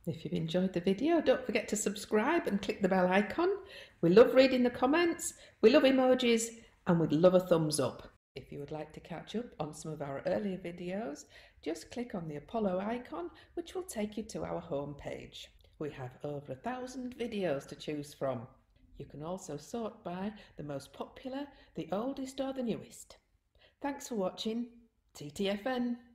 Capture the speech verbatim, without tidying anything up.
If you've enjoyed the video, don't forget to subscribe and click the bell icon. We love reading the comments, we love emojis, and we'd love a thumbs up. If you would like to catch up on some of our earlier videos, just click on the Apollo icon, which will take you to our home page. We have over a thousand videos to choose from. You can also sort by the most popular, the oldest or the newest. Thanks for watching. T T F N.